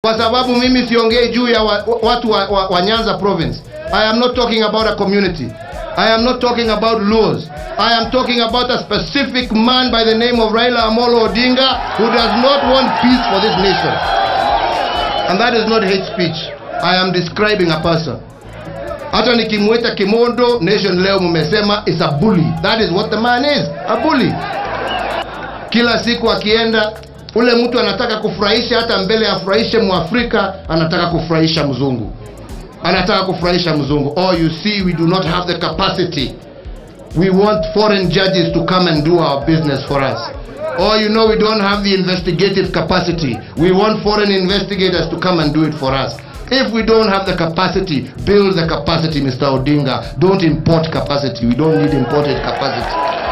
Kwa sababu mimi siongei juu ya watu wa Nyanza province. I am not talking about a community. I am not talking about laws. I am talking about a specific man by the name of Raila Amolo Odinga who does not want peace for this nation. And that is not hate speech. I am describing a person. Hata nikimwita Kimondo, Nation leo mumesema is a bully. That is what the man is, a bully. Kila siku akienda, ule mtu anataka kufurahisha, hata mbele afurahishe Muafrika, anataka kufurahisha mzungu. Anataka kufurahisha mzungu. Oh, you see, we do not have the capacity. We want foreign judges to come and do our business for us. Oh, you know, we don't have the investigative capacity. We want foreign investigators to come and do it for us. If we don't have the capacity, build the capacity, Mr. Odinga. Don't import capacity. We don't need imported capacity.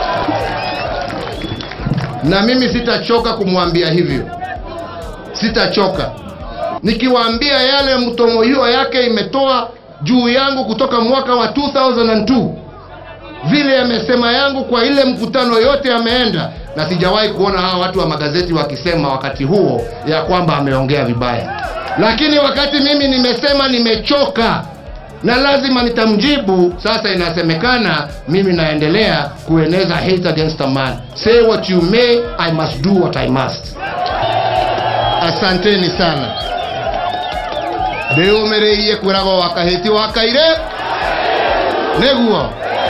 Na mimi sitachoka kumwambia hivyo. Sitachoka. Nikiwaambia yale mtomo hiyo yake imetoa juu yangu kutoka mwaka wa 2002. Vile amesema yangu kwa ile mkutano yote ameenda, na sijawahi kuona hawa watu wa magazeti wakisema wakati huo ya kwamba ameongea vibaya. Lakini wakati mimi nimesema nimechoka na lazima nitamjibu, sasa inasemekana mimi naendelea kueneza hate against a man. Say what you may, I must do what I must. Asanteni sana. Deo mereye kwirago wakaheti wakaire neguo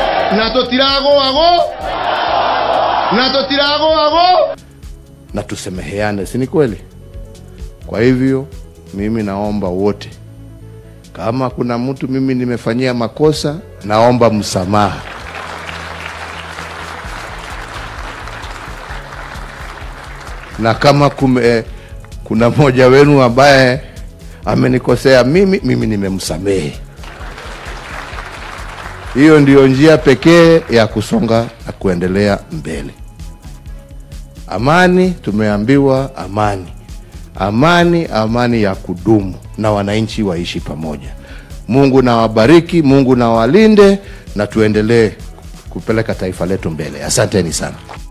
natotirago na tusemeheane, si ni kweli? Kwa hivyo mimi naomba wote, kama kuna mtu mimi nimefanyia makosa, naomba msamaha. Na kama kuna mmoja wenu ambaye amenikosea mimi nimemsamehe. Hiyo ndio njia pekee ya kusonga na kuendelea mbele. Amani, tumeambiwa amani. Amani ya kudumu, na wananchi waishi pamoja. Mungu na wabariki, Mungu na walinde, na tuendelee kupeleka taifa letu mbele. Asanteni sana.